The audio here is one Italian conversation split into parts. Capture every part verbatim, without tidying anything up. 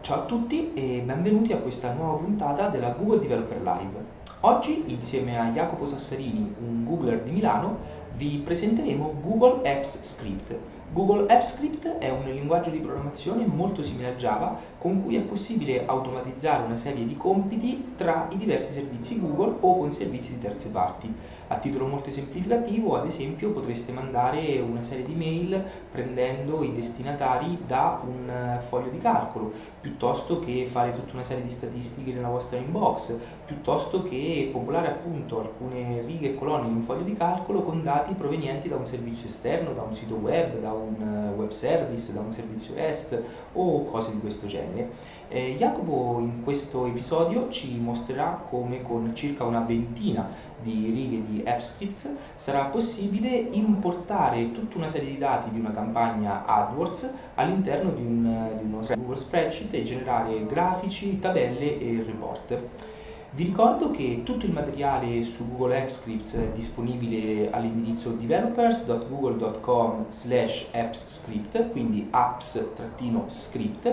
Ciao a tutti e benvenuti a questa nuova puntata della Google Developer Live. Oggi, insieme a Jacopo Sassarini, un Googler di Milano, vi presenteremo Google Apps Script. Google Apps Script è un linguaggio di programmazione molto simile a Java, con cui è possibile automatizzare una serie di compiti tra i diversi servizi Google o con servizi di terze parti. A titolo molto esemplificativo, ad esempio, potreste mandare una serie di mail prendendo i destinatari da un eh, foglio di calcolo, piuttosto che fare tutta una serie di statistiche nella vostra inbox, piuttosto che popolare appunto alcune righe e colonne in un foglio di calcolo con dati provenienti da un servizio esterno, da un sito web, da un eh, web service, da un servizio REST o cose di questo genere. Eh, Jacopo in questo episodio ci mostrerà come con circa una ventina di righe di AppScripts sarà possibile importare tutta una serie di dati di una campagna AdWords all'interno di, un, di uno Google Spreadsheet e generare grafici, tabelle e report. Vi ricordo che tutto il materiale su Google Apps Scripts è disponibile all'indirizzo developers punto google punto com slash appsscript, quindi apps-script,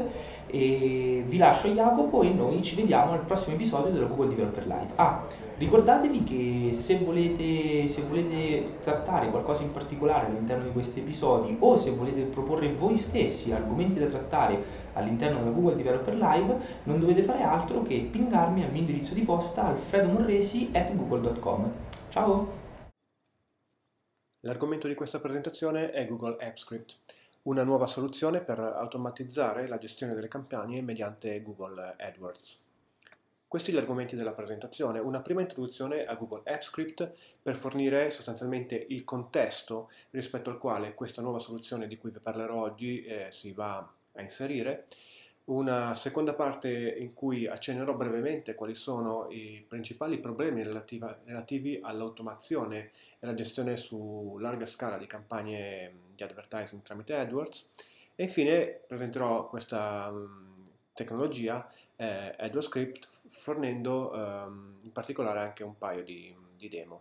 e vi lascio Jacopo e noi ci vediamo al prossimo episodio della Google Developer Live. Ah, ricordatevi che se volete, se volete trattare qualcosa in particolare all'interno di questi episodi o se volete proporre voi stessi argomenti da trattare all'interno della Google Developer Live, non dovete fare altro che pingarmi al mio indirizzo di posta alfredomorresi at google punto com. Ciao! L'argomento di questa presentazione è Google Apps Script, una nuova soluzione per automatizzare la gestione delle campagne mediante Google AdWords. Questi gli argomenti della presentazione. Una prima introduzione a Google Apps Script per fornire sostanzialmente il contesto rispetto al quale questa nuova soluzione di cui vi parlerò oggi eh, si va a inserire. Una seconda parte in cui accennerò brevemente quali sono i principali problemi relativa, relativi all'automazione e alla gestione su larga scala di campagne di advertising tramite AdWords e infine presenterò questa um, tecnologia eh, AdWords Script fornendo um, in particolare anche un paio di, di demo.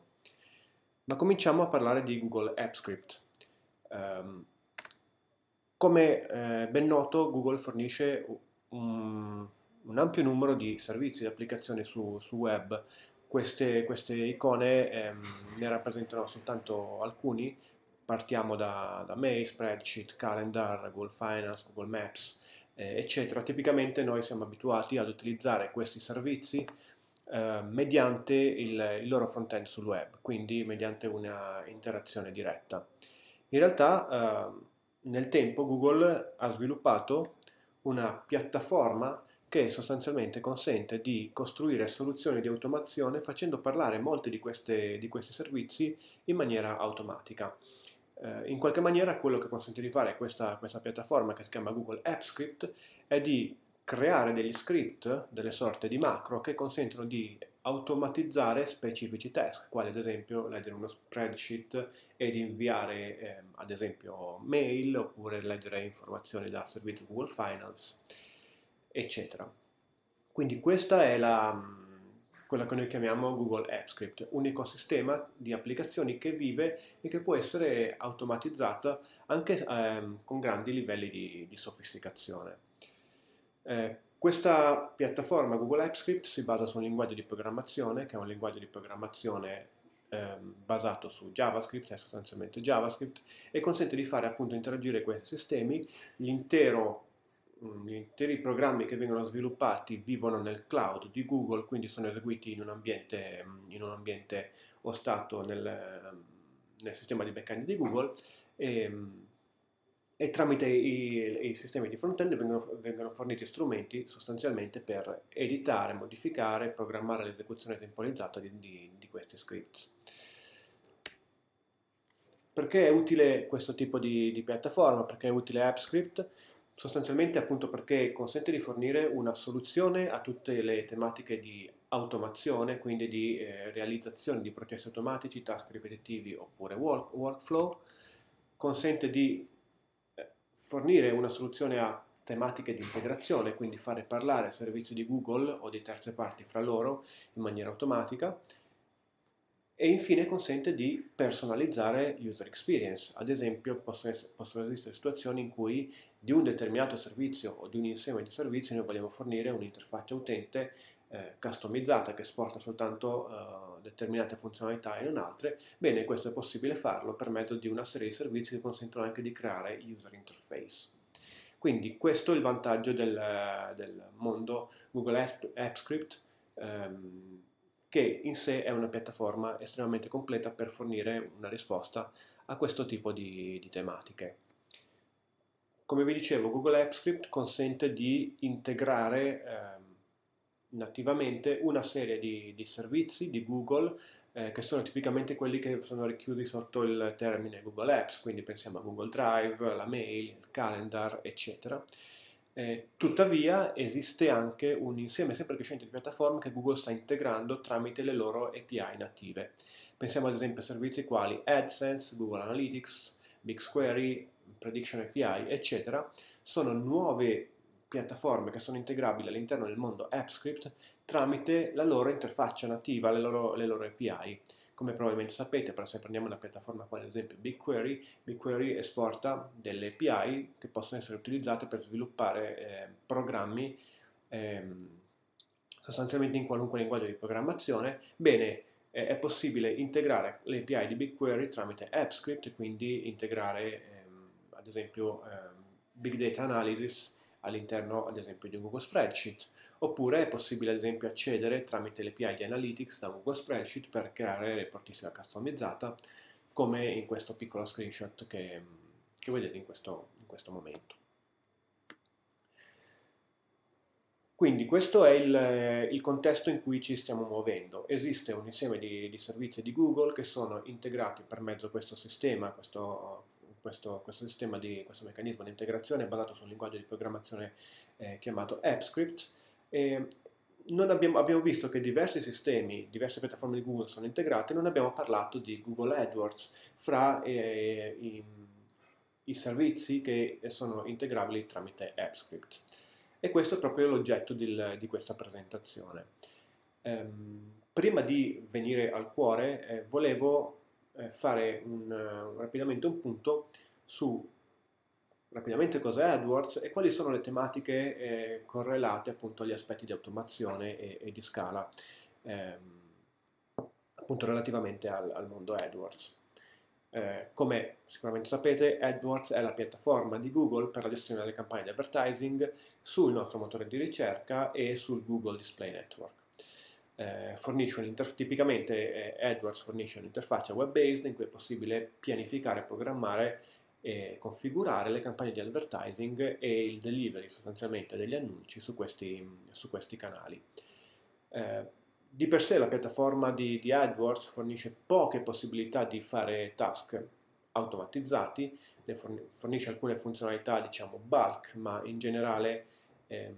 Ma cominciamo a parlare di Google Apps Script. Um, Come eh, ben noto, Google fornisce un, un ampio numero di servizi e applicazioni su, su web. Queste, queste icone ehm, ne rappresentano soltanto alcuni. Partiamo da, da Mail, Spreadsheet, Calendar, Google Finance, Google Maps, eh, eccetera. Tipicamente noi siamo abituati ad utilizzare questi servizi eh, mediante il, il loro front-end sul web, quindi mediante una interazione diretta. In realtà, eh, nel tempo Google ha sviluppato una piattaforma che sostanzialmente consente di costruire soluzioni di automazione facendo parlare molti di, queste, di questi servizi in maniera automatica. Eh, in qualche maniera quello che consente di fare questa, questa piattaforma che si chiama Google Apps Script è di creare degli script, delle sorte di macro che consentono di automatizzare specifici task, quali ad esempio leggere uno spreadsheet ed inviare eh, ad esempio mail oppure leggere informazioni da servizio Google Finance, eccetera. Quindi questa è la, quella che noi chiamiamo Google Apps Script, un ecosistema di applicazioni che vive e che può essere automatizzata anche ehm, con grandi livelli di, di sofisticazione. Eh, questa piattaforma Google Apps Script si basa su un linguaggio di programmazione che è un linguaggio di programmazione ehm, basato su JavaScript, è sostanzialmente JavaScript, e consente di fare appunto interagire questi sistemi. L'intero Gli interi programmi che vengono sviluppati vivono nel cloud di Google, quindi sono eseguiti in un ambiente, in un ambiente ostato nel, nel sistema di backend di Google e, e tramite i, i sistemi di front-end vengono, vengono forniti strumenti sostanzialmente per editare, modificare, programmare l'esecuzione temporizzata di, di, di questi scripts. Perché è utile questo tipo di, di piattaforma? Perché è utile AppScript? Sostanzialmente appunto perché consente di fornire una soluzione a tutte le tematiche di automazione, quindi di eh, realizzazione di processi automatici, task ripetitivi oppure work, workflow, consente di eh, fornire una soluzione a tematiche di integrazione, quindi fare parlare servizi di Google o di terze parti fra loro in maniera automatica, E infine consente di personalizzare user experience. Ad esempio possono, essere, possono esistere situazioni in cui di un determinato servizio o di un insieme di servizi noi vogliamo fornire un'interfaccia utente eh, customizzata che esporta soltanto eh, determinate funzionalità e non altre. Bene, questo è possibile farlo per mezzo di una serie di servizi che consentono anche di creare user interface. Quindi questo è il vantaggio del, del mondo Google Apps Script, ehm, che in sé è una piattaforma estremamente completa per fornire una risposta a questo tipo di, di tematiche. Come vi dicevo, Google Apps Script consente di integrare ehm, nativamente una serie di, di servizi di Google eh, che sono tipicamente quelli che sono richiusi sotto il termine Google Apps, quindi pensiamo a Google Drive, la mail, il calendar, eccetera. Eh, tuttavia esiste anche un insieme sempre crescente di piattaforme che Google sta integrando tramite le loro A P I native. Pensiamo ad esempio a servizi quali AdSense, Google Analytics, BigQuery, Prediction A P I, eccetera. Sono nuove piattaforme che sono integrabili all'interno del mondo AppScript tramite la loro interfaccia nativa, le loro, le loro A P I. Come probabilmente sapete, per se prendiamo una piattaforma quale ad esempio BigQuery, BigQuery esporta delle A P I che possono essere utilizzate per sviluppare eh, programmi ehm, sostanzialmente in qualunque linguaggio di programmazione. Bene, eh, è possibile integrare le A P I di BigQuery tramite AppScript, quindi integrare ehm, ad esempio ehm, Big Data Analysis all'interno ad esempio di un Google Spreadsheet, oppure è possibile ad esempio accedere tramite l'A P I di Analytics da Google Spreadsheet per creare reportistica customizzata, come in questo piccolo screenshot che, che vedete in questo, in questo momento. Quindi questo è il, il contesto in cui ci stiamo muovendo. Esiste un insieme di, di servizi di Google che sono integrati per mezzo di questo sistema, questo Questo, questo sistema di questo meccanismo di integrazione basato su un linguaggio di programmazione eh, chiamato AppScript. E non abbiamo, abbiamo visto che diversi sistemi, diverse piattaforme di Google sono integrate, non abbiamo parlato di Google AdWords fra eh, i, i servizi che sono integrabili tramite AppScript. E questo è proprio l'oggetto di questa presentazione. Ehm, prima di venire al cuore, eh, volevo fare un, uh, rapidamente un punto su rapidamente cos'è AdWords e quali sono le tematiche eh, correlate appunto agli aspetti di automazione e, e di scala ehm, appunto relativamente al, al mondo AdWords. Eh, come sicuramente sapete, AdWords è la piattaforma di Google per la gestione delle campagne di advertising sul nostro motore di ricerca e sul Google Display Network. Eh, fornisce un tipicamente eh, AdWords fornisce un'interfaccia web-based in cui è possibile pianificare, programmare e configurare le campagne di advertising e il delivery sostanzialmente degli annunci su questi, su questi canali. Eh, di per sé la piattaforma di, di AdWords fornisce poche possibilità di fare task automatizzati, ne fornisce alcune funzionalità diciamo bulk, ma in generale ehm,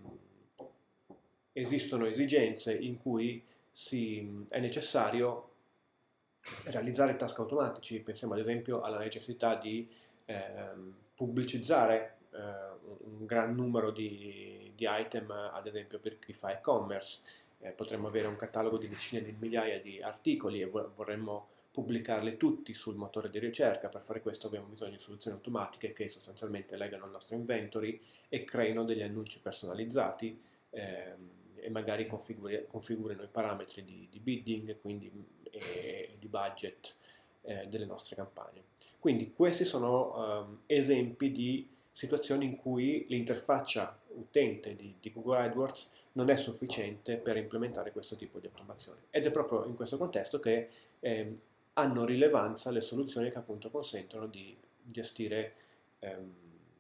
esistono esigenze in cui si, è necessario realizzare task automatici. Pensiamo ad esempio alla necessità di ehm, pubblicizzare eh, un gran numero di, di item, ad esempio per chi fa e-commerce. Eh, potremmo avere un catalogo di decine di migliaia di articoli e vorremmo pubblicarli tutti sul motore di ricerca. Per fare questo abbiamo bisogno di soluzioni automatiche che sostanzialmente legano il nostro inventory e creino degli annunci personalizzati ehm, e magari configurino i parametri di, di bidding, quindi e, di budget eh, delle nostre campagne. Quindi questi sono um, esempi di situazioni in cui l'interfaccia utente di, di Google AdWords non è sufficiente per implementare questo tipo di automazione. Ed è proprio in questo contesto che eh, hanno rilevanza le soluzioni che appunto consentono di gestire ehm,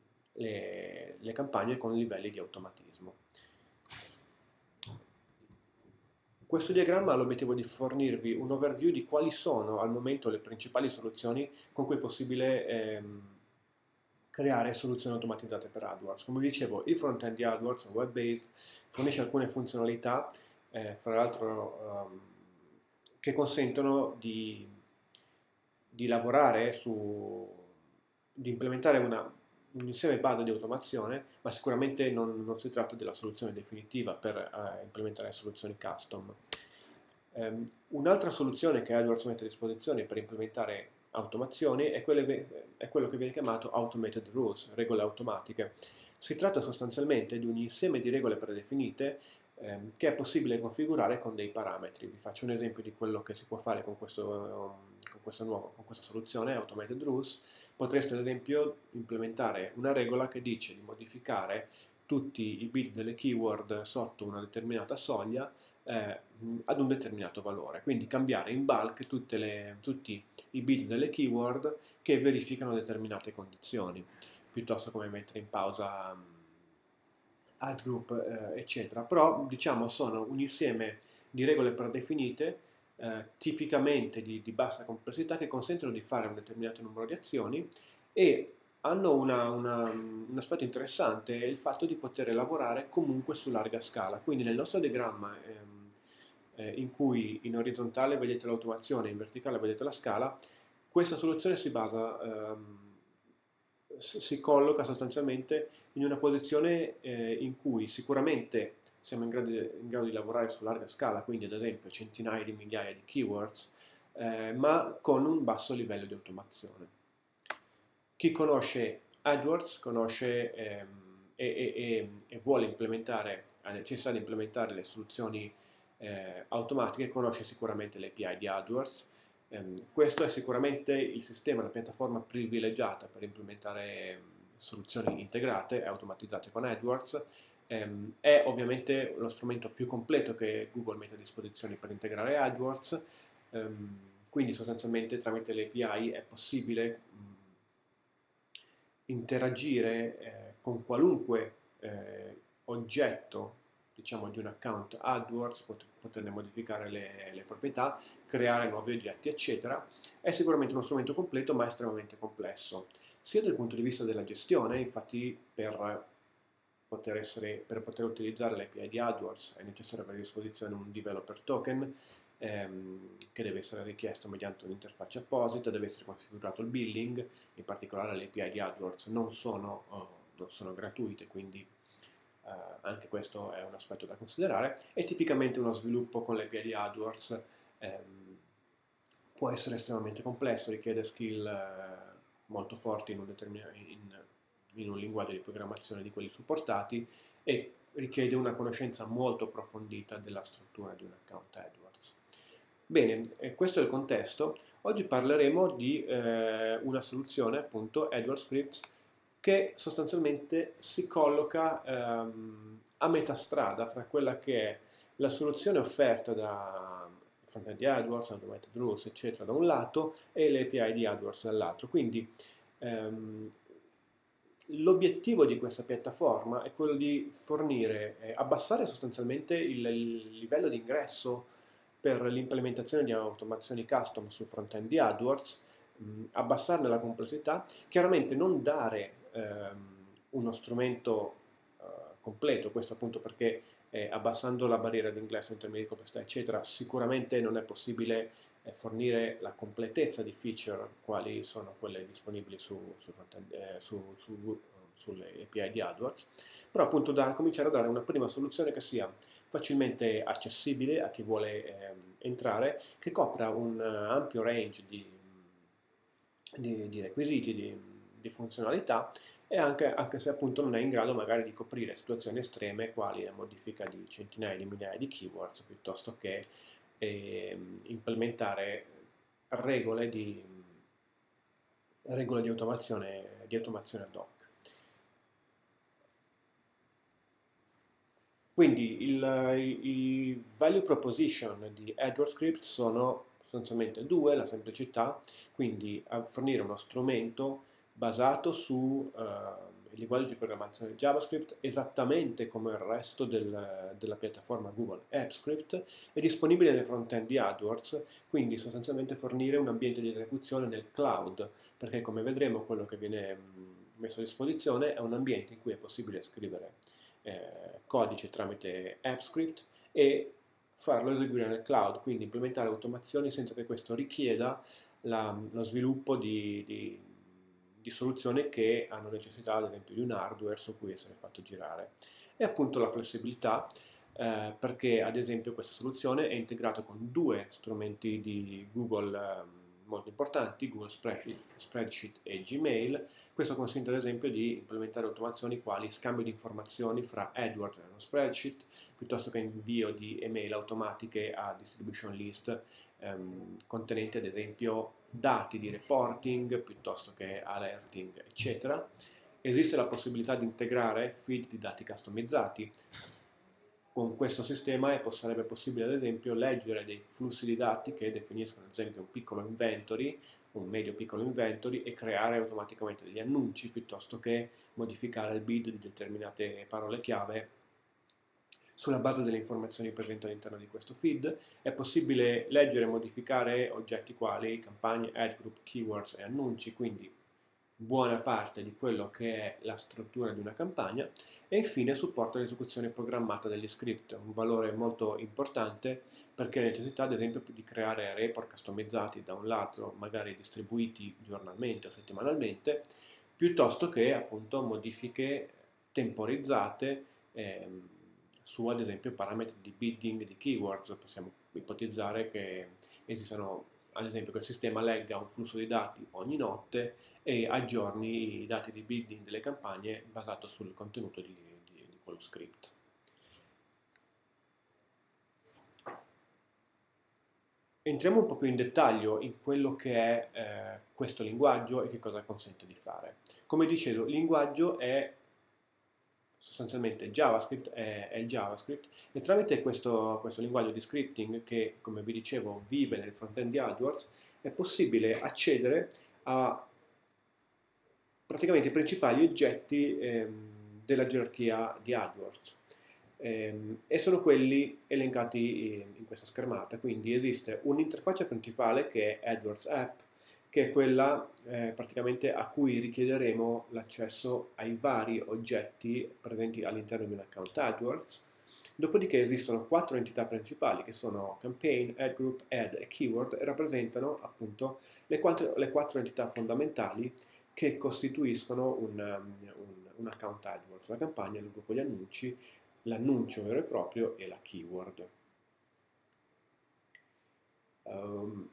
le, le campagne con livelli di automatismo. Questo diagramma ha l'obiettivo di fornirvi un overview di quali sono al momento le principali soluzioni con cui è possibile ehm, creare soluzioni automatizzate per AdWords. Come vi dicevo, il front-end di AdWords è web-based, fornisce alcune funzionalità, eh, fra l'altro um, che consentono di, di lavorare su, di implementare una, un insieme base di automazione, ma sicuramente non, non si tratta della soluzione definitiva per eh, implementare soluzioni custom. Um, un'altra soluzione che AdWords mette a disposizione per implementare automazioni è, quelle, è quello che viene chiamato Automated Rules, regole automatiche. Si tratta sostanzialmente di un insieme di regole predefinite ehm, che è possibile configurare con dei parametri. Vi faccio un esempio di quello che si può fare con, questo, con, questo nuovo, con questa soluzione Automated Rules. Potreste ad esempio implementare una regola che dice di modificare tutti i bit delle keyword sotto una determinata soglia eh, ad un determinato valore, quindi cambiare in bulk tutte le, tutti i bit delle keyword che verificano determinate condizioni, piuttosto come mettere in pausa um, ad group, eh, eccetera. Però diciamo sono un insieme di regole predefinite, eh, tipicamente di, di bassa complessità, che consentono di fare un determinato numero di azioni e hanno una, una, un aspetto interessante, è il fatto di poter lavorare comunque su larga scala. Quindi nel nostro diagramma ehm, eh, in cui in orizzontale vedete l'automazione, in verticale vedete la scala, questa soluzione si basa, ehm, si colloca sostanzialmente in una posizione eh, in cui sicuramente siamo in grado, di, in grado di lavorare su larga scala, quindi ad esempio centinaia di migliaia di keywords, eh, ma con un basso livello di automazione. Chi conosce AdWords conosce ehm, e, e, e vuole implementare, ha necessità di implementare le soluzioni eh, automatiche, conosce sicuramente l'A P I di AdWords. Um, questo è sicuramente il sistema, la piattaforma privilegiata per implementare um, soluzioni integrate e automatizzate con AdWords. Um, è ovviamente lo strumento più completo che Google mette a disposizione per integrare AdWords, um, quindi sostanzialmente tramite le A P I è possibile um, interagire eh, con qualunque eh, oggetto, diciamo, di un account AdWords, pot poterne modificare le, le proprietà, creare nuovi oggetti, eccetera. È sicuramente uno strumento completo, ma estremamente complesso, sia dal punto di vista della gestione. Infatti per poter, essere, per poter utilizzare l'A P I di AdWords è necessario avere a disposizione un developer token, Ehm, che deve essere richiesto mediante un'interfaccia apposita, deve essere configurato il billing, in particolare le A P I di AdWords non sono, oh, non sono gratuite, quindi eh, anche questo è un aspetto da considerare, e tipicamente uno sviluppo con le A P I di AdWords ehm, può essere estremamente complesso, richiede skill eh, molto forti in un, in, in un linguaggio di programmazione di quelli supportati e richiede una conoscenza molto approfondita della struttura di un account AdWords. Bene, eh, questo è il contesto. Oggi parleremo di eh, una soluzione, appunto, AdWords Scripts, che sostanzialmente si colloca ehm, a metà strada fra quella che è la soluzione offerta da frontend di AdWords, Automated Rules, eccetera, da un lato, e le A P I di AdWords dall'altro. Quindi ehm, l'obiettivo di questa piattaforma è quello di fornire, eh, abbassare sostanzialmente il, il livello di ingresso per l'implementazione di automazioni custom sul front-end di AdWords, mh, abbassarne la complessità, chiaramente non dare ehm, uno strumento eh, completo, questo appunto perché eh, abbassando la barriera d'ingresso in termini di complessità, eccetera, sicuramente non è possibile eh, fornire la completezza di feature quali sono quelle disponibili su, su eh, su, su, sulle A P I di AdWords, però appunto da cominciare a dare una prima soluzione che sia facilmente accessibile a chi vuole eh, entrare, che copra un uh, ampio range di, di, di requisiti, di, di funzionalità, e anche, anche se appunto non è in grado magari di coprire situazioni estreme quali la modifica di centinaia di migliaia di keywords, piuttosto che eh, implementare regole di, regole di automazione, di automazione ad hoc. Quindi il, i, i value proposition di AdWords Script sono sostanzialmente due: la semplicità, quindi a fornire uno strumento basato su uh, il linguaggio di programmazione JavaScript esattamente come il resto del, della piattaforma Google Apps Script, è disponibile nel front-end di AdWords, quindi sostanzialmente fornire un ambiente di esecuzione nel cloud, perché come vedremo quello che viene messo a disposizione è un ambiente in cui è possibile scrivere Eh, codice tramite AppScript e farlo eseguire nel cloud, quindi implementare automazioni senza che questo richieda la, lo sviluppo di, di, di soluzioni che hanno necessità ad esempio di un hardware su cui essere fatto girare. E appunto la flessibilità, eh, perché ad esempio questa soluzione è integrata con due strumenti di Google eh, molto importanti, Google Spreadsheet, Spreadsheet e Gmail. Questo consente ad esempio di implementare automazioni quali scambio di informazioni fra AdWords e uno spreadsheet, piuttosto che invio di email automatiche a distribution list ehm, contenenti ad esempio dati di reporting piuttosto che alerting, eccetera. Esiste la possibilità di integrare feed di dati customizzati. Con questo sistema è, sarebbe possibile ad esempio leggere dei flussi di dati che definiscono ad esempio un piccolo inventory, un medio piccolo inventory e creare automaticamente degli annunci piuttosto che modificare il bid di determinate parole chiave sulla base delle informazioni presenti all'interno di questo feed. È possibile leggere e modificare oggetti quali campagne, ad group, keywords e annunci, quindi buona parte di quello che è la struttura di una campagna. E infine supporta l'esecuzione programmata degli script, un valore molto importante perché la necessità ad esempio di creare report customizzati da un lato, magari distribuiti giornalmente o settimanalmente, piuttosto che appunto modifiche temporizzate ehm, su ad esempio parametri di bidding di keywords. Possiamo ipotizzare che esistano ad esempio che il sistema legga un flusso di dati ogni notte e aggiorni i dati di bidding delle campagne basato sul contenuto di, di, di quello script. Entriamo un po' più in dettaglio in quello che è eh, questo linguaggio e che cosa consente di fare. Come dicevo, il linguaggio è sostanzialmente JavaScript, è, è il JavaScript, e tramite questo, questo linguaggio di scripting che, come vi dicevo, vive nel front-end di AdWords, è possibile accedere a praticamente i principali oggetti ehm, della gerarchia di AdWords. Ehm, e sono quelli elencati in, in questa schermata. Quindi esiste un'interfaccia principale che è AdWords App, che è quella eh, praticamente a cui richiederemo l'accesso ai vari oggetti presenti all'interno di un account AdWords. Dopodiché esistono quattro entità principali che sono Campaign, Ad Group, Ad e Keyword, e rappresentano appunto le quattro, le quattro entità fondamentali che costituiscono un, un, un account AdWords, la campagna, il gruppo di annunci, l'annuncio vero e proprio e la keyword. Um,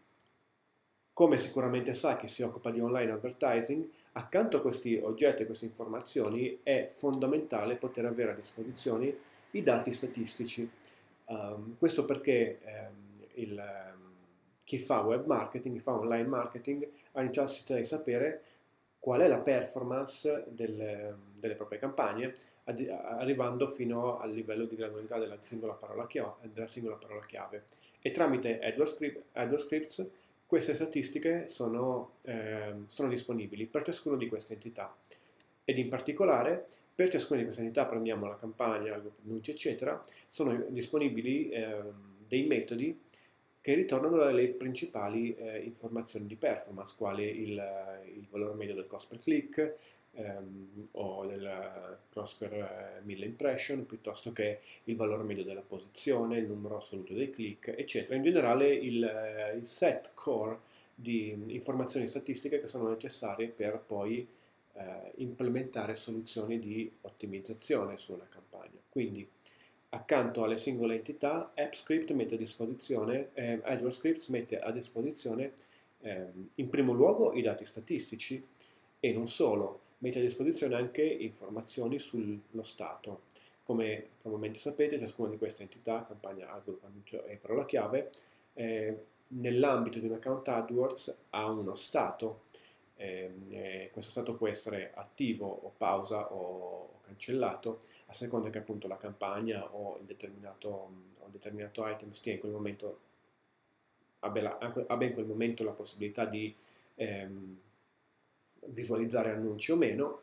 come sicuramente sa chi si occupa di online advertising, accanto a questi oggetti e queste informazioni è fondamentale poter avere a disposizione i dati statistici. Um, questo perché um, il, um, chi fa web marketing, chi fa online marketing, ha necessità di sapere qual è la performance del, delle proprie campagne, arrivando fino al livello di granularità della singola parola chiave, della singola parola chiave. E tramite AdWords, script, AdWords Scripts queste statistiche sono, eh, sono disponibili per ciascuna di queste entità. Ed in particolare per ciascuna di queste entità, prendiamo la campagna, il gruppo di annunci eccetera, sono disponibili eh, dei metodi che ritornano dalle principali eh, informazioni di performance, quali il, il valore medio del cost per click ehm, o del cost per eh, mille impression, piuttosto che il valore medio della posizione, il numero assoluto dei click, eccetera. In generale il, eh, il set core di informazioni statistiche che sono necessarie per poi eh, implementare soluzioni di ottimizzazione su una campagna. Quindi accanto alle singole entità, AppScript mette a disposizione, eh, AdWords Scripts mette a disposizione eh, in primo luogo i dati statistici e non solo, mette a disposizione anche informazioni sullo stato. Come probabilmente sapete, ciascuna di queste entità, campagna, AdWords, annuncio e parola chiave, eh, nell'ambito di un account AdWords ha uno stato. Eh, eh, questo stato può essere attivo o pausa o, o cancellato a seconda che appunto la campagna o il determinato, o il determinato item stia in quel momento, abbia, la, abbia in quel momento la possibilità di ehm, visualizzare annunci o meno,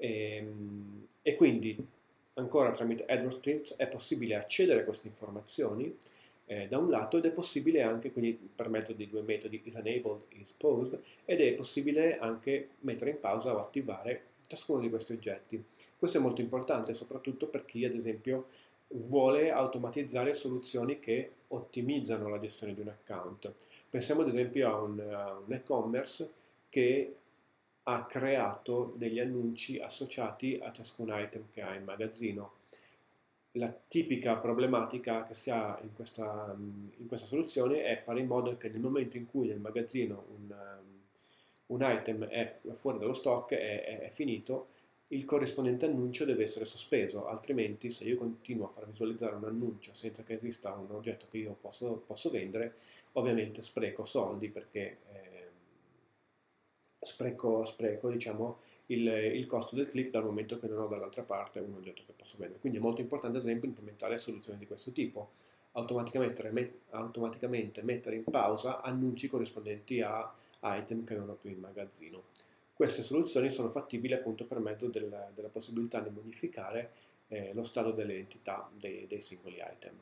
ehm, e quindi ancora tramite AdWords Scripts è possibile accedere a queste informazioni eh, da un lato, ed è possibile anche, quindi per mezzo di due metodi, isEnabled e isPaused, ed è possibile anche mettere in pausa o attivare ciascuno di questi oggetti. Questo è molto importante soprattutto per chi ad esempio vuole automatizzare soluzioni che ottimizzano la gestione di un account. Pensiamo ad esempio a un, a un e-commerce che ha creato degli annunci associati a ciascun item che ha in magazzino. la tipica problematica che si ha in questa, in questa soluzione è fare in modo che nel momento in cui nel magazzino un, un item è fuori dallo stock, è, è, è finito, il corrispondente annuncio deve essere sospeso, altrimenti se io continuo a far visualizzare un annuncio senza che esista un oggetto che io posso, posso vendere, ovviamente spreco soldi perché eh, spreco, spreco diciamo, il, il costo del click dal momento che non ho dall'altra parte un oggetto che posso vendere. Quindi è molto importante ad esempio implementare soluzioni di questo tipo, automaticamente, met, automaticamente mettere in pausa annunci corrispondenti a item che non ho più in magazzino. Queste soluzioni sono fattibili appunto per mezzo del, della possibilità di modificare eh, lo stato delle entità dei, dei singoli item.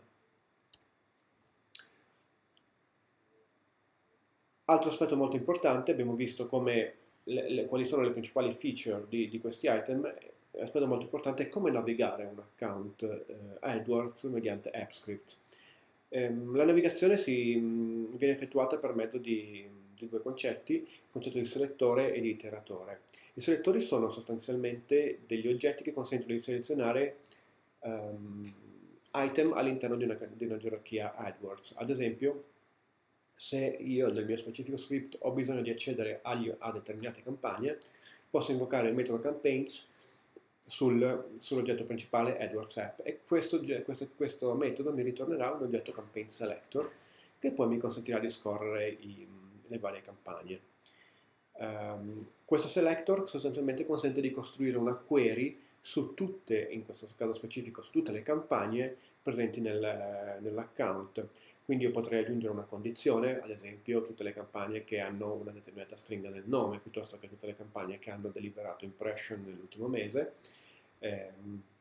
Altro aspetto molto importante, abbiamo visto come le, le, quali sono le principali feature di, di questi item. L'aspetto molto importante è come navigare un account eh, AdWords mediante AppScript. Ehm, la navigazione si, mh, viene effettuata per mezzo di, di due concetti, il concetto di selettore e di iteratore. I selettori sono sostanzialmente degli oggetti che consentono di selezionare um, item all'interno di una, di una gerarchia AdWords. Ad esempio, se io nel mio specifico script ho bisogno di accedere agli, a determinate campagne, posso invocare il metodo campaigns sul, sull'oggetto principale AdWords app e questo, questo, questo metodo mi ritornerà un oggetto campaign selector che poi mi consentirà di scorrere i, le varie campagne. Um, questo selector sostanzialmente consente di costruire una query su tutte, in questo caso specifico, su tutte le campagne presenti nel, nell'account. Quindi io potrei aggiungere una condizione, ad esempio tutte le campagne che hanno una determinata stringa nel nome, piuttosto che tutte le campagne che hanno deliberato impression nell'ultimo mese. Eh,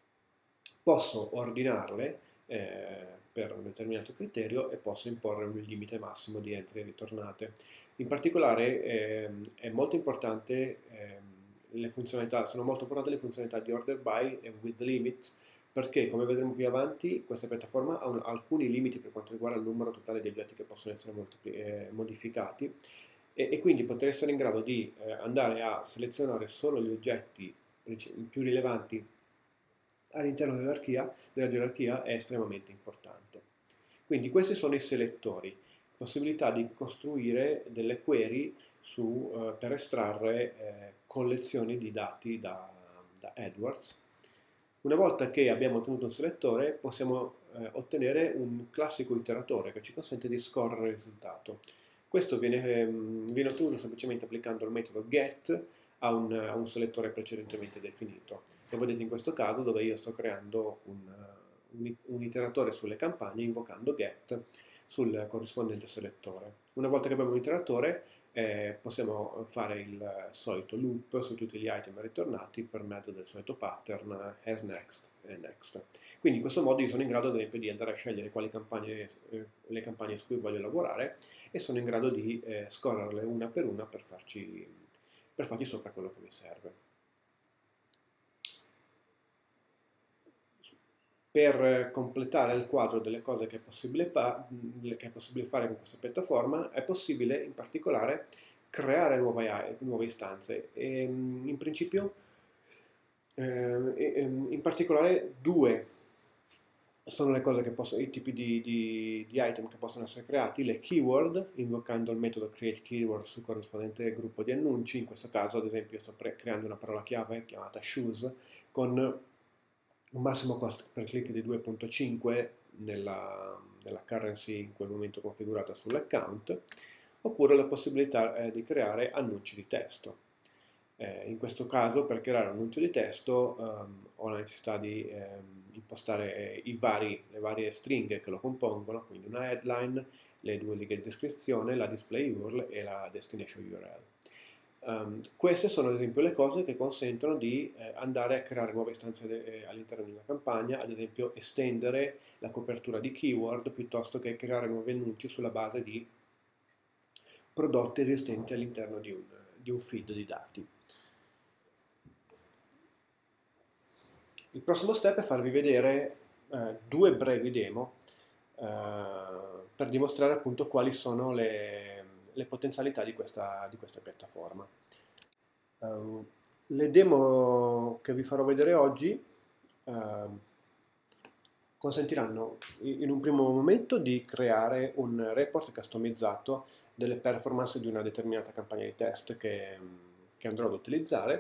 posso ordinarle eh, per un determinato criterio e posso imporre un limite massimo di entry ritornate. In particolare eh, è molto importante, eh, le funzionalità, sono molto importanti le funzionalità di order by e with limit, perché come vedremo più avanti questa piattaforma ha un, alcuni limiti per quanto riguarda il numero totale di oggetti che possono essere eh, modificati e, e quindi poter essere in grado di eh, andare a selezionare solo gli oggetti più rilevanti all'interno della, della gerarchia è estremamente importante. Quindi questi sono i selettori, possibilità di costruire delle query su, eh, per estrarre eh, collezioni di dati da, da AdWords. Una volta che abbiamo ottenuto un selettore possiamo eh, ottenere un classico iteratore che ci consente di scorrere il risultato. Questo viene, ehm, viene ottenuto semplicemente applicando il metodo get a un, a un selettore precedentemente definito. Lo vedete in questo caso dove io sto creando un, un, un iteratore sulle campagne invocando get sul corrispondente selettore. Una volta che abbiamo un iteratore eh, possiamo fare il solito loop su tutti gli item ritornati per mezzo del solito pattern as next e next. Quindi in questo modo io sono in grado ad esempio di andare a scegliere quali campagne, eh, le campagne su cui voglio lavorare e sono in grado di eh, scorrerle una per una per farci, per farci sopra quello che mi serve. Per completare il quadro delle cose che è possibile, che è possibile fare con questa piattaforma, è possibile in particolare creare nuove, nuove istanze. E, in principio, eh, in particolare due sono le cose che possono, i tipi di, di, di item che possono essere creati: le keyword, invocando il metodo create keyword sul corrispondente gruppo di annunci. In questo caso, ad esempio, sto creando una parola chiave chiamata shoes con un massimo cost per click di due virgola cinque nella, nella currency in quel momento configurata sull'account, oppure la possibilità eh, di creare annunci di testo. Eh, in questo caso, per creare un annuncio di testo um, ho la necessità di um, impostare eh, i vari, le varie stringhe che lo compongono, quindi una headline, le due righe di descrizione, la display U R L e la destination U R L. Um, queste sono ad esempio le cose che consentono di eh, andare a creare nuove istanze eh, all'interno di una campagna, ad esempio estendere la copertura di keyword piuttosto che creare nuovi annunci sulla base di prodotti esistenti all'interno di un, di un feed di dati. Il prossimo step è farvi vedere eh, due brevi demo eh, per dimostrare appunto quali sono le, le potenzialità di questa, di questa piattaforma. Uh, le demo che vi farò vedere oggi uh, consentiranno in un primo momento di creare un report customizzato delle performance di una determinata campagna di test che, che andrò ad utilizzare,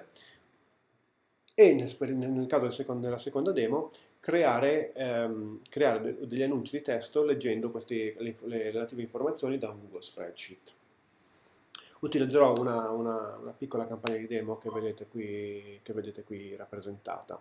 e nel, nel caso del secondo, della seconda demo creare, ehm, creare degli annunci di testo leggendo queste, le, le relative informazioni da un Google Spreadsheet. Utilizzerò una, una, una piccola campagna di demo che vedete qui, che vedete qui rappresentata.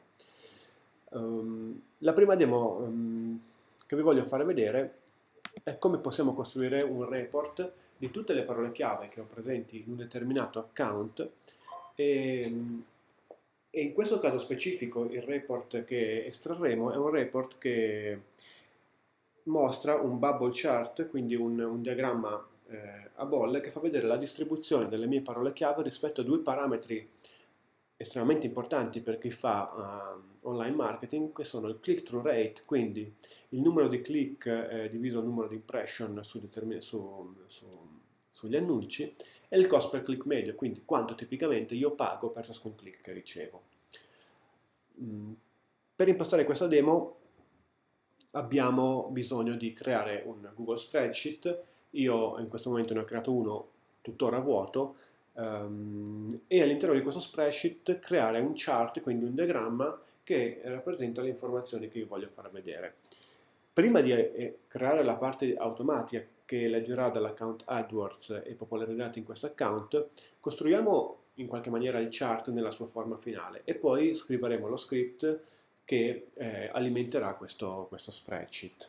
Um, la prima demo um, che vi voglio fare vedere è come possiamo costruire un report di tutte le parole chiave che ho presenti in un determinato account, e, e in questo caso specifico il report che estrarremo è un report che mostra un bubble chart, quindi un, un diagramma eh, a bolle che fa vedere la distribuzione delle mie parole chiave rispetto a due parametri estremamente importanti per chi fa uh, online marketing, che sono il click-through rate, quindi il numero di click eh, diviso il numero di impression su su, su, sugli annunci, e il cost per click medio, quindi quanto tipicamente io pago per ciascun click che ricevo. Mm. Per impostare questa demo abbiamo bisogno di creare un Google Spreadsheet. Io in questo momento ne ho creato uno tuttora vuoto, um, e all'interno di questo spreadsheet creare un chart, quindi un diagramma che rappresenta le informazioni che io voglio far vedere. Prima di eh, creare la parte automatica che leggerà dall'account AdWords e popolarizzati in questo account, costruiamo in qualche maniera il chart nella sua forma finale e poi scriveremo lo script che eh, alimenterà questo, questo spreadsheet.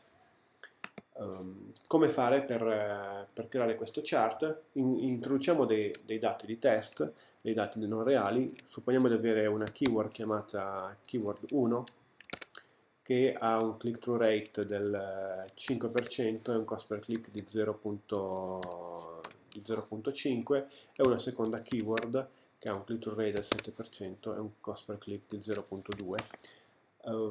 Um, come fare per, eh, per creare questo chart? In, introduciamo dei, dei dati di test, dei dati non reali. Supponiamo di avere una keyword chiamata keyword uno che ha un click-through rate del cinque per cento e un cost per click di zero virgola cinque, e una seconda keyword che ha un click-through rate del sette per cento e un cost per click di zero virgola due. Uh,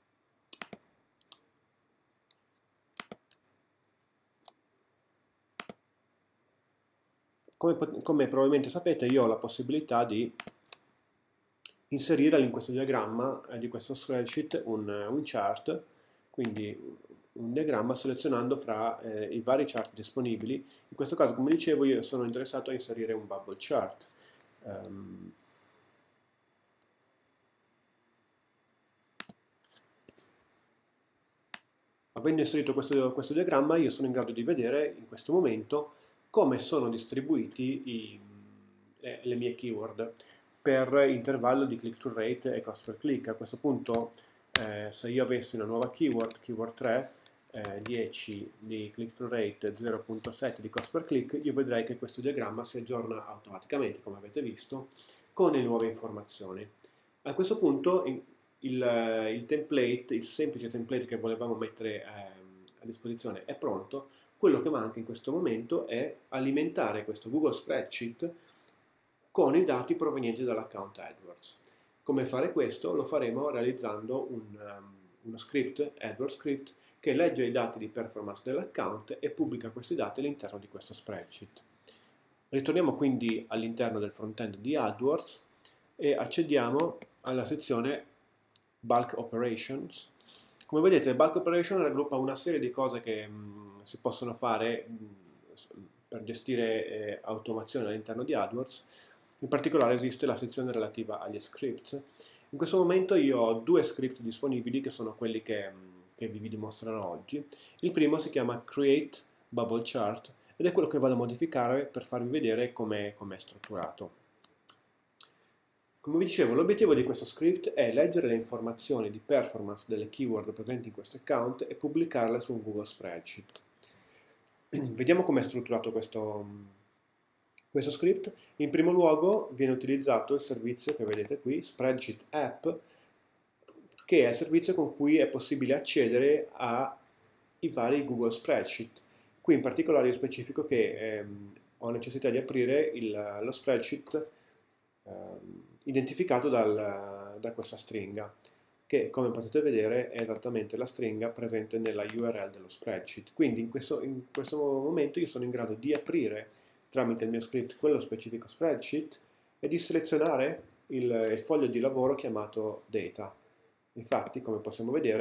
come, come probabilmente sapete, io ho la possibilità di inserire in questo diagramma eh, di questo spreadsheet un, un chart, quindi un diagramma selezionando fra eh, i vari chart disponibili. In questo caso, come dicevo, io sono interessato a inserire un bubble chart. Um, Avendo inserito questo, questo diagramma, io sono in grado di vedere in questo momento come sono distribuiti i, le, le mie keyword per intervallo di click-through rate e cost per click. A questo punto, eh, se io avessi una nuova keyword, keyword tre, eh, dieci di click-through rate, zero virgola sette di cost per click, io vedrei che questo diagramma si aggiorna automaticamente, come avete visto, con le nuove informazioni. A questo punto in, il, il template, il semplice template che volevamo mettere eh, a disposizione è pronto. Quello che manca in questo momento è alimentare questo Google Spreadsheet con i dati provenienti dall'account AdWords. Come fare questo? Lo faremo realizzando un, um, uno script, AdWords script, che legge i dati di performance dell'account e pubblica questi dati all'interno di questo spreadsheet. Ritorniamo quindi all'interno del front-end di AdWords e accediamo alla sezione Bulk Operations. Come vedete, Bulk Operation raggruppa una serie di cose che mh, si possono fare mh, per gestire eh, automazione all'interno di AdWords. In particolare esiste la sezione relativa agli script. In questo momento io ho due script disponibili che sono quelli che, che vi dimostrerò oggi. Il primo si chiama Create Bubble Chart ed è quello che vado a modificare per farvi vedere come è strutturato. Come vi dicevo, l'obiettivo di questo script è leggere le informazioni di performance delle keyword presenti in questo account e pubblicarle su un Google Spreadsheet. Vediamo come è strutturato questo, questo script. In primo luogo viene utilizzato il servizio che vedete qui, Spreadsheet App, che è il servizio con cui è possibile accedere ai vari Google Spreadsheet. Qui in particolare io specifico che ehm, ho necessità di aprire il, lo spreadsheet ehm, identificato dal, da questa stringa, che come potete vedere è esattamente la stringa presente nella U R L dello spreadsheet. Quindi in questo, in questo momento io sono in grado di aprire tramite il mio script quello specifico spreadsheet e di selezionare il, il foglio di lavoro chiamato data. Infatti, come possiamo vedere,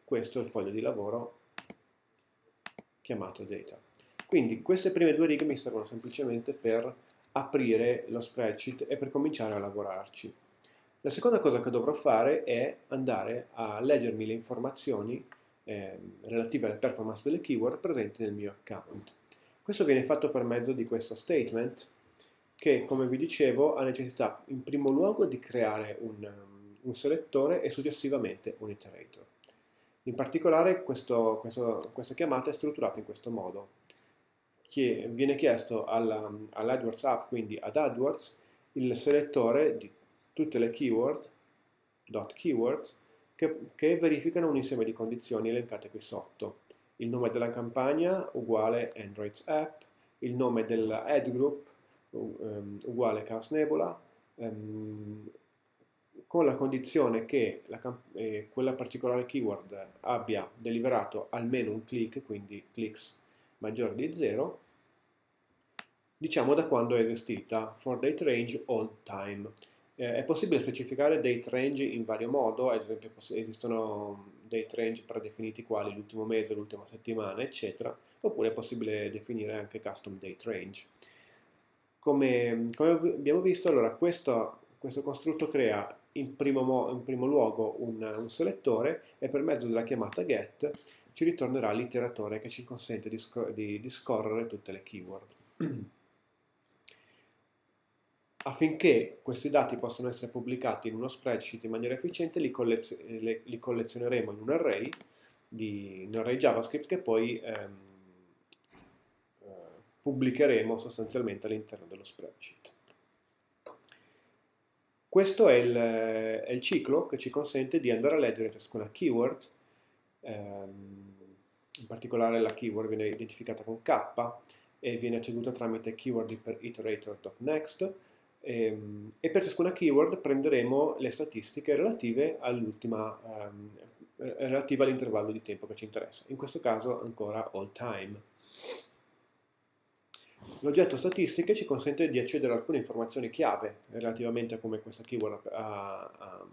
questo è il foglio di lavoro chiamato data. Quindi queste prime due righe mi servono semplicemente per aprire lo spreadsheet e per cominciare a lavorarci. La seconda cosa che dovrò fare è andare a leggermi le informazioni eh, relative alle performance delle keyword presenti nel mio account. Questo viene fatto per mezzo di questo statement che, come vi dicevo, ha necessità in primo luogo di creare un, un selettore e successivamente un iterator. In particolare questo, questo, questa chiamata è strutturata in questo modo. Che viene chiesto all'AdWords app, quindi ad AdWords, il selettore di tutte le keyword, dot keywords, che, che verificano un insieme di condizioni elencate qui sotto. Il nome della campagna uguale Android's app, il nome dell'ad group um, uguale Chaos Nebula, um, con la condizione che la, eh, quella particolare keyword abbia deliberato almeno un click, quindi clicks maggiore di zero, diciamo da quando è esistita, for date range all time. Eh, è possibile specificare date range in vario modo, ad esempio esistono date range predefiniti quali l'ultimo mese, l'ultima settimana, eccetera, oppure è possibile definire anche custom date range. Come, come abbiamo visto, allora questo, questo costrutto crea in primo, in primo luogo un, un selettore e per mezzo della chiamata get ci ritornerà l'iteratore che ci consente di, di, di scorrere tutte le keyword. Affinché questi dati possano essere pubblicati in uno spreadsheet in maniera efficiente, li, collezio li collezioneremo in un array, di, un array JavaScript che poi ehm, eh, pubblicheremo sostanzialmente all'interno dello spreadsheet. Questo è il, è il ciclo che ci consente di andare a leggere ciascuna keyword, ehm, in particolare la keyword viene identificata con K e viene acceduta tramite keyword-iterator.next. E, e per ciascuna keyword prenderemo le statistiche relative all'ultima um, relative all'intervallo di tempo che ci interessa, in questo caso ancora all time. L'oggetto statistiche ci consente di accedere a alcune informazioni chiave relativamente a come questa keyword ha, ha,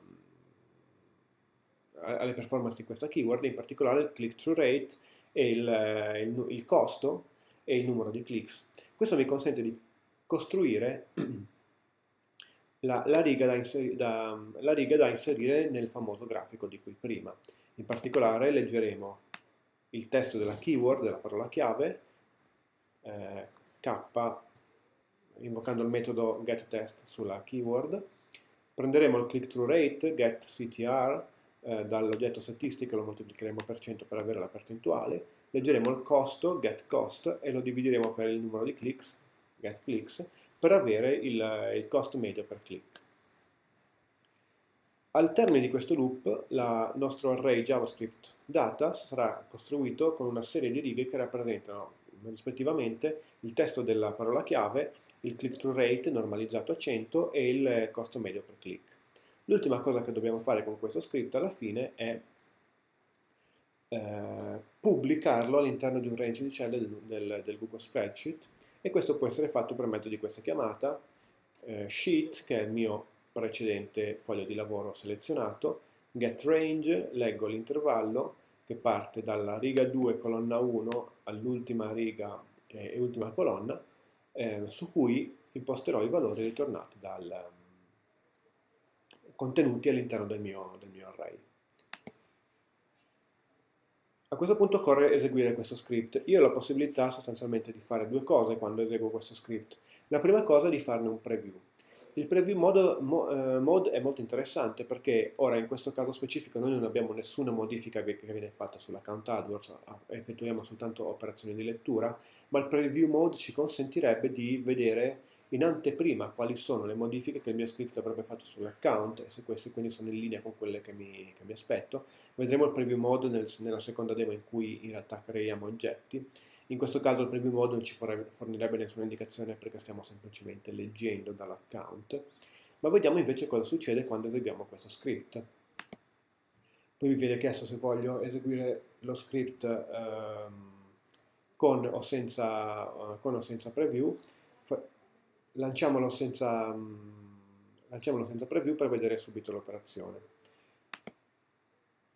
alle performance di questa keyword, in particolare il click-through rate e il, il, il costo e il numero di clicks. Questo mi consente di costruire La, la, riga da inseri, da, la riga da inserire nel famoso grafico di qui prima. In particolare leggeremo il testo della keyword, della parola chiave, eh, K, invocando il metodo getTest sulla keyword, prenderemo il click-through rate, getCTR, eh, dall'oggetto statistiche lo moltiplicheremo per cento per avere la percentuale, leggeremo il costo, getCost, e lo divideremo per il numero di clicks, getClicks, per avere il, il cost medio per click. Al termine di questo loop, il nostro array JavaScript data sarà costruito con una serie di righe che rappresentano rispettivamente il testo della parola chiave, il click-through rate normalizzato a cento e il costo medio per click. L'ultima cosa che dobbiamo fare con questo script alla fine è eh, pubblicarlo all'interno di un range di celle del, del, del Google Spreadsheet, e questo può essere fatto per mezzo di questa chiamata eh, sheet, che è il mio precedente foglio di lavoro selezionato, getRange, leggo l'intervallo che parte dalla riga due colonna uno all'ultima riga eh, e ultima colonna, eh, su cui imposterò i valori ritornati dal, contenuti all'interno del mio, del mio array. A questo punto occorre eseguire questo script. Io ho la possibilità sostanzialmente di fare due cose quando eseguo questo script. La prima cosa è di farne un preview. Il preview mode, mo, eh, mode è molto interessante perché ora in questo caso specifico noi non abbiamo nessuna modifica che, che viene fatta sull'account AdWords, effettuiamo soltanto operazioni di lettura, ma il preview mode ci consentirebbe di vedere in anteprima quali sono le modifiche che il mio script avrebbe fatto sull'account, e se queste quindi sono in linea con quelle che mi, che mi aspetto. Vedremo il preview mode nel, nella seconda demo in cui in realtà creiamo oggetti. In questo caso il preview mode non ci fornirebbe nessuna indicazione perché stiamo semplicemente leggendo dall'account, ma vediamo invece cosa succede quando eseguiamo questo script. Poi mi viene chiesto se voglio eseguire lo script ehm, con, o senza, uh, con o senza preview. Lanciamolo senza, lanciamolo senza preview per vedere subito l'operazione.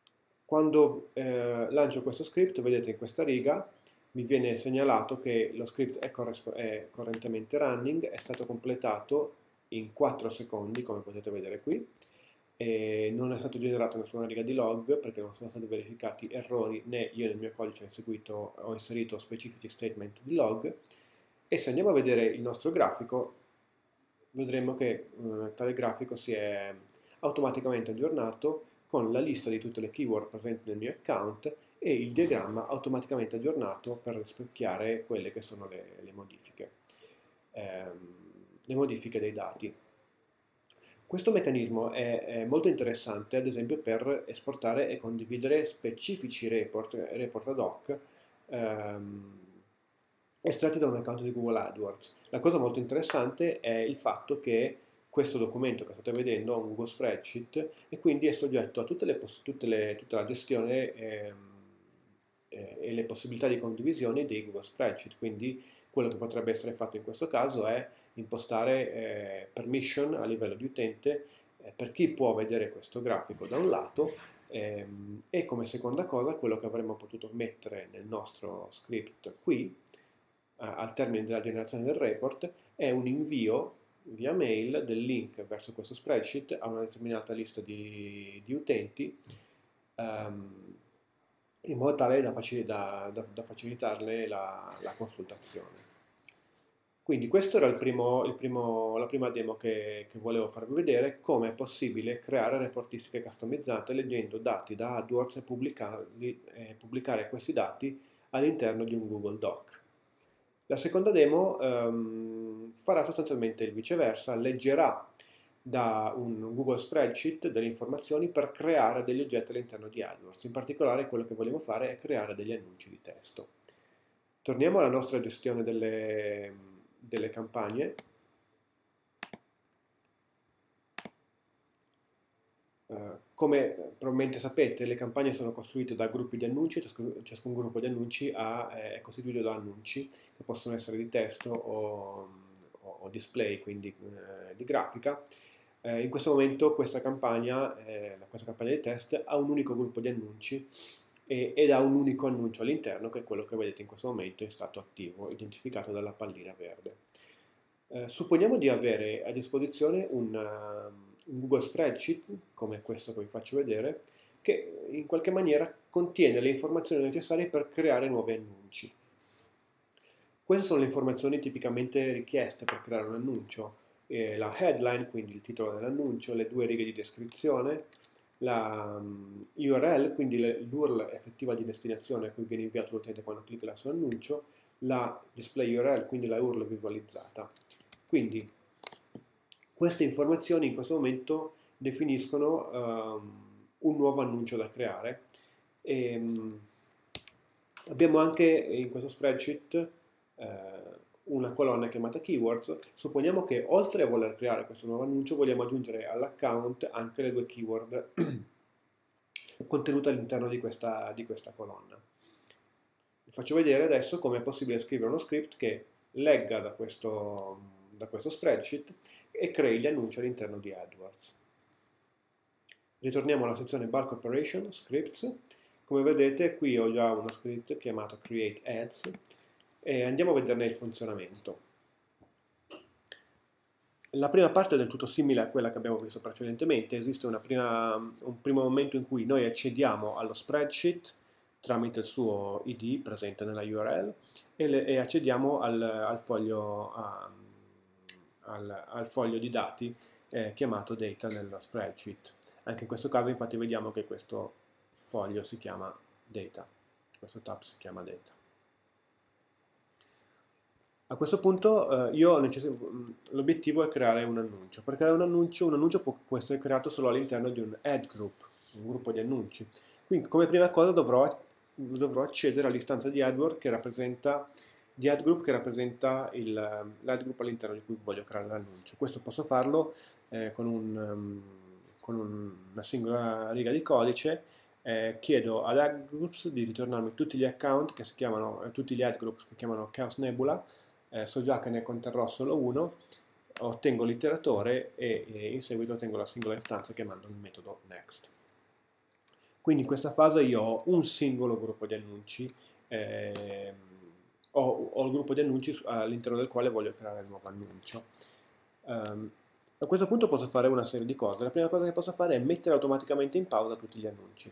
Quando eh, lancio questo script, vedete in questa riga mi viene segnalato che lo script è, è correntemente running, è stato completato in quattro secondi, come potete vedere qui, e non è stato generato nessuna riga di log perché non sono stati verificati errori, né io nel mio codice ho, inseguito, ho inserito specifici statement di log. E se andiamo a vedere il nostro grafico, vedremo che eh, tale grafico si è automaticamente aggiornato con la lista di tutte le keyword presenti nel mio account e il diagramma automaticamente aggiornato per rispecchiare quelle che sono le, le modifiche, ehm, le modifiche dei dati. Questo meccanismo è, è molto interessante, ad esempio, per esportare e condividere specifici report, report ad hoc ehm, estratti da un account di Google AdWords. La cosa molto interessante è il fatto che questo documento che state vedendo è un Google Spreadsheet e quindi è soggetto a tutte le, tutte le, tutta la gestione ehm, eh, e le possibilità di condivisione dei Google Spreadsheet. Quindi quello che potrebbe essere fatto in questo caso è impostare eh, permission a livello di utente eh, per chi può vedere questo grafico da un lato ehm, e come seconda cosa quello che avremmo potuto mettere nel nostro script qui eh, al termine della generazione del report è un invio via mail del link verso questo spreadsheet a una determinata lista di, di utenti um, in modo tale da, facil da, da, da facilitarne la, la consultazione. Quindi questo era il primo, il primo, la prima demo che, che volevo farvi vedere, come è possibile creare reportistiche customizzate leggendo dati da AdWords e pubblicarli, eh, pubblicare questi dati all'interno di un Google Doc. La seconda demo ehm, farà sostanzialmente il viceversa, leggerà da un Google Spreadsheet delle informazioni per creare degli oggetti all'interno di AdWords. In particolare quello che vogliamo fare è creare degli annunci di testo. Torniamo alla nostra gestione delle, delle campagne. Uh, come probabilmente sapete, le campagne sono costruite da gruppi di annunci, ciascun, ciascun gruppo di annunci ha, è costituito da annunci che possono essere di testo o, o, o display, quindi eh, di grafica. Eh, in questo momento questa campagna, eh, questa campagna di test ha un unico gruppo di annunci e, ed ha un unico annuncio all'interno, che è quello che vedete in questo momento in stato attivo, identificato dalla pallina verde. Eh, supponiamo di avere a disposizione un, uh, un Google Spreadsheet, come questo che vi faccio vedere, che in qualche maniera contiene le informazioni necessarie per creare nuovi annunci. Queste sono le informazioni tipicamente richieste per creare un annuncio. Eh, la headline, quindi il titolo dell'annuncio, le due righe di descrizione, la um, U R L, quindi l'U R L effettiva di destinazione a cui viene inviato l'utente quando clicca sull'annuncio, la display U R L, quindi la U R L visualizzata. Quindi queste informazioni in questo momento definiscono um, un nuovo annuncio da creare. E, um, abbiamo anche in questo spreadsheet uh, una colonna chiamata keywords. Supponiamo che oltre a voler creare questo nuovo annuncio vogliamo aggiungere all'account anche le due keyword contenute all'interno di questa, di questa colonna. Vi faccio vedere adesso come è possibile scrivere uno script che legga da questo, da questo spreadsheet e crei gli annunci all'interno di AdWords. Ritorniamo alla sezione Bulk Operation, Scripts. Come vedete qui ho già uno script chiamato Create Ads e andiamo a vederne il funzionamento. La prima parte è del tutto simile a quella che abbiamo visto precedentemente. Esiste una prima, un primo momento in cui noi accediamo allo spreadsheet tramite il suo I D presente nella U R L e, le, e accediamo al, al, foglio, a, al, al foglio di dati eh, chiamato data nello spreadsheet. Anche in questo caso infatti vediamo che questo foglio si chiama data, questo tab si chiama data. A questo punto eh, io l'obiettivo è creare un annuncio. Per creare un annuncio, un annuncio può, può essere creato solo all'interno di un ad group, un gruppo di annunci. Quindi come prima cosa dovrò, dovrò accedere all'istanza di AdWords che rappresenta, di ad group che rappresenta l'ad group all'interno di cui voglio creare l'annuncio. Questo posso farlo eh, con, un, um, con un, una singola riga di codice. Eh, chiedo ad ad groups di ritornarmi tutti gli account che si chiamano, eh, tutti gli ad groups che chiamano Chaos Nebula. Eh, so già che ne conterrò solo uno, ottengo l'iteratore e, e in seguito ottengo la singola istanza chiamando il metodo next. Quindi in questa fase io ho un singolo gruppo di annunci, ehm, ho, ho il gruppo di annunci all'interno del quale voglio creare il nuovo annuncio. Um, a questo punto posso fare una serie di cose. La prima cosa che posso fare è mettere automaticamente in pausa tutti gli annunci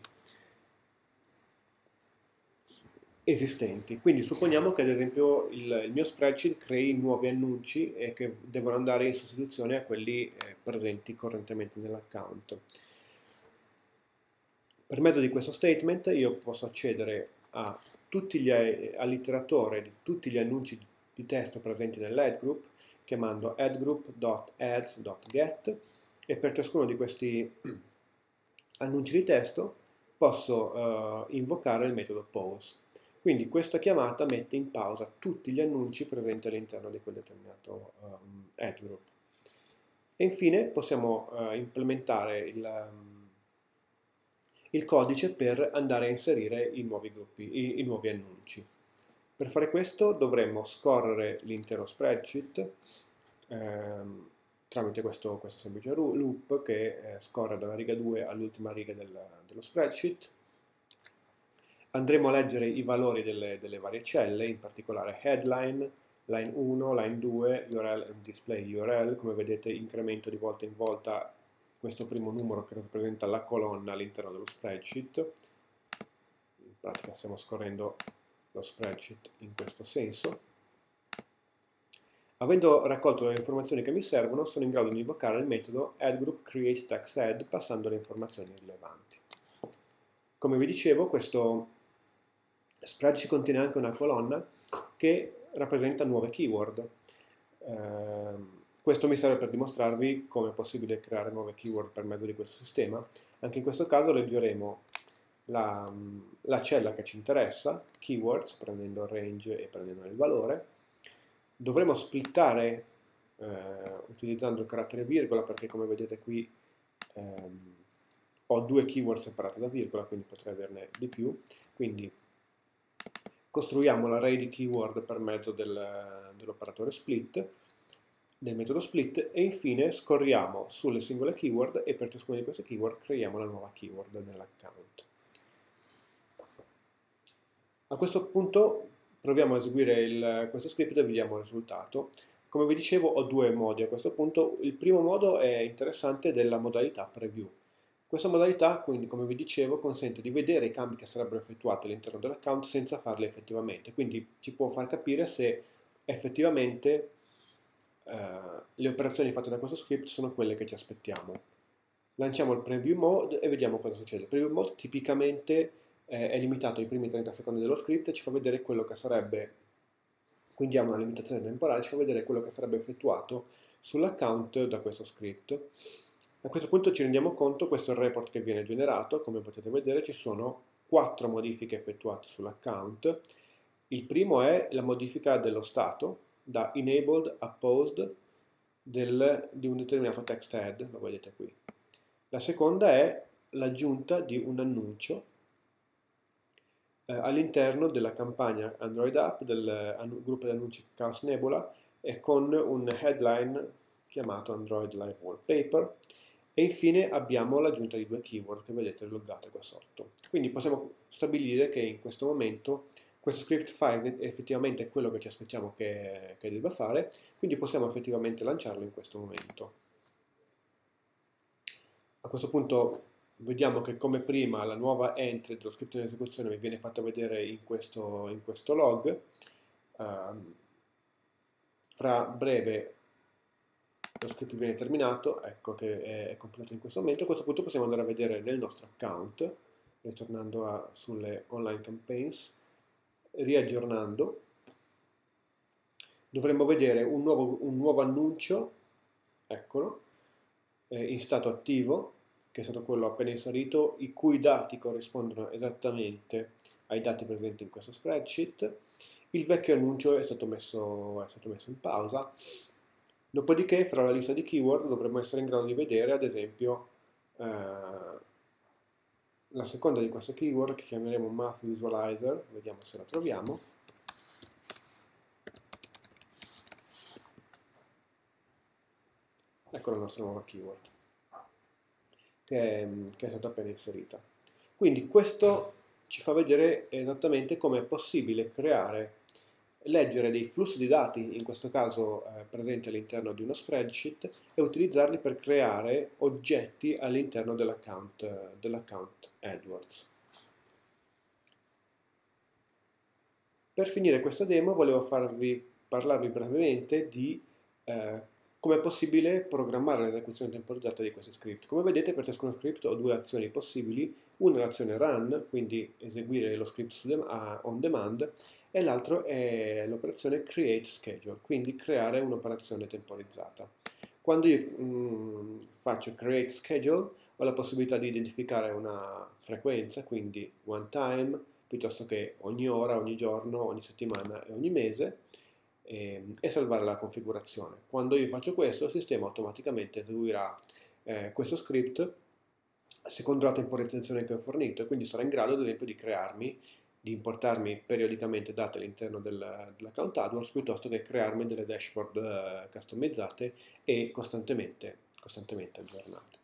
esistenti. Quindi supponiamo che ad esempio il, il mio spreadsheet crei nuovi annunci e che devono andare in sostituzione a quelli eh, presenti correntemente nell'account. Per mezzo di questo statement io posso accedere a tutti gli, all'iteratore di tutti gli annunci di testo presenti nell'add group chiamando addgroup.ads.get e per ciascuno di questi annunci di testo posso uh, invocare il metodo pause. Quindi questa chiamata mette in pausa tutti gli annunci presenti all'interno di quel determinato um, add group. E infine possiamo uh, implementare il, um, il codice per andare a inserire i nuovi gruppi, i, i nuovi annunci. Per fare questo dovremmo scorrere l'intero spreadsheet ehm, tramite questo, questo semplice loop che eh, scorre dalla riga due all'ultima riga del, dello spreadsheet. Andremo a leggere i valori delle, delle varie celle, in particolare headline, line uno, line due, U R L e display U R L. Come vedete incremento di volta in volta questo primo numero che rappresenta la colonna all'interno dello spreadsheet. In pratica stiamo scorrendo lo spreadsheet in questo senso. Avendo raccolto le informazioni che mi servono, sono in grado di invocare il metodo addGroupCreateTextAdd passando le informazioni rilevanti. Come vi dicevo, questo spreadsheet contiene anche una colonna che rappresenta nuove keyword. Eh, questo mi serve per dimostrarvi come è possibile creare nuove keyword per mezzo di questo sistema. Anche in questo caso leggeremo la, la cella che ci interessa, keywords, prendendo il range e prendendo il valore. Dovremo splittare eh, utilizzando il carattere virgola perché come vedete qui ehm, ho due keyword separate da virgola, quindi potrei averne di più. Quindi costruiamo l'array di keyword per mezzo del, dell'operatore split, del metodo split, e infine scorriamo sulle singole keyword e per ciascuna di queste keyword creiamo la nuova keyword nell'account. A questo punto proviamo a eseguire il, questo script e vediamo il risultato. Come vi dicevo ho due modi a questo punto. Il primo modo è interessante della modalità preview. Questa modalità, quindi, come vi dicevo, consente di vedere i cambi che sarebbero effettuati all'interno dell'account senza farli effettivamente. Quindi ci può far capire se effettivamente eh, le operazioni fatte da questo script sono quelle che ci aspettiamo. Lanciamo il preview mode e vediamo cosa succede. Il preview mode tipicamente eh, è limitato ai primi trenta secondi dello script e ci fa vedere quello che sarebbe, quindi ha una limitazione temporale, ci fa vedere quello che sarebbe effettuato sull'account da questo script. A questo punto ci rendiamo conto, questo è il report che viene generato, come potete vedere ci sono quattro modifiche effettuate sull'account. Il primo è la modifica dello stato, da enabled a paused del, di un determinato text add, lo vedete qui. La seconda è l'aggiunta di un annuncio eh, all'interno della campagna Android App del uh, gruppo di annunci Chaos Nebula e con un headline chiamato Android Live Wallpaper. E infine abbiamo l'aggiunta di due keyword che vedete loggate qua sotto. Quindi possiamo stabilire che in questo momento questo script fa effettivamente quello che ci aspettiamo che, che debba fare, quindi possiamo effettivamente lanciarlo in questo momento. A questo punto vediamo che come prima la nuova entry dello script in esecuzione mi viene fatta vedere in questo, in questo log. Um, fra breve lo script viene terminato, ecco che è completo in questo momento. A questo punto possiamo andare a vedere nel nostro account, ritornando a, sulle online campaigns, riaggiornando, dovremmo vedere un nuovo, un nuovo annuncio, eccolo, eh, in stato attivo, che è stato quello appena inserito, i cui dati corrispondono esattamente ai dati presenti in questo spreadsheet. Il vecchio annuncio è stato messo, è stato messo in pausa. Dopodiché, fra la lista di keyword dovremmo essere in grado di vedere, ad esempio, eh, la seconda di queste keyword che chiameremo Math Visualizer, vediamo se la troviamo. Ecco la nostra nuova keyword, che è, che è stata appena inserita. Quindi questo ci fa vedere esattamente come è possibile creare, leggere dei flussi di dati, in questo caso eh, presenti all'interno di uno spreadsheet, e utilizzarli per creare oggetti all'interno dell'account eh, dell'account AdWords. Per finire questa demo volevo farvi, parlarvi brevemente di eh, come è possibile programmare l'esecuzione temporizzata di questi script. Come vedete, per ciascuno script ho due azioni possibili: una è l'azione run, quindi eseguire lo script on demand, e l'altro è l'operazione create schedule, quindi creare un'operazione temporizzata. Quando io mm, faccio create schedule ho la possibilità di identificare una frequenza, quindi one time, piuttosto che ogni ora, ogni giorno, ogni settimana e ogni mese, e, e salvare la configurazione. Quando io faccio questo, il sistema automaticamente eseguirà eh, questo script secondo la temporizzazione che ho fornito, e quindi sarà in grado ad esempio di crearmi, di importarmi periodicamente dati all'interno del, dell'account AdWords, piuttosto che crearmi delle dashboard eh, customizzate e costantemente, costantemente aggiornate.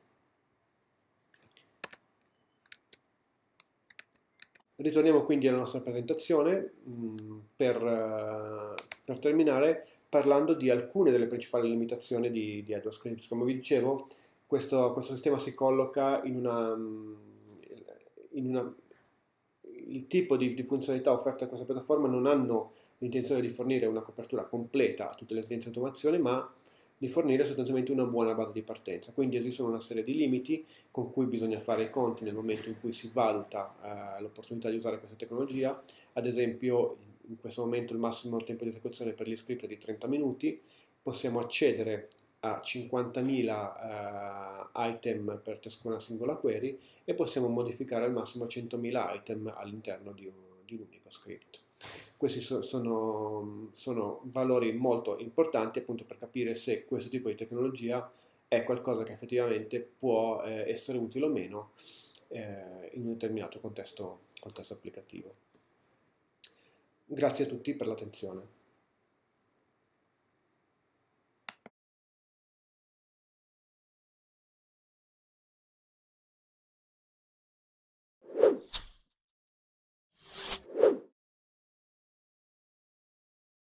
Ritorniamo quindi alla nostra presentazione mh, per, uh, per terminare parlando di alcune delle principali limitazioni di, di AdWords Scripts. Come vi dicevo, questo, questo sistema si colloca in una, in una il tipo di, di funzionalità offerte da questa piattaforma non hanno l'intenzione di fornire una copertura completa a tutte le esigenze di automazione, ma di fornire sostanzialmente una buona base di partenza. Quindi esistono una serie di limiti con cui bisogna fare i conti nel momento in cui si valuta eh, l'opportunità di usare questa tecnologia. Ad esempio, in questo momento il massimo tempo di esecuzione per gli script è di trenta minuti, possiamo accedere a cinquantamila eh, item per ciascuna singola query e possiamo modificare al massimo centomila item all'interno di, di un unico script. Questi so, sono, sono valori molto importanti appunto per capire se questo tipo di tecnologia è qualcosa che effettivamente può eh, essere utile o meno eh, in un determinato contesto, contesto applicativo. Grazie a tutti per l'attenzione.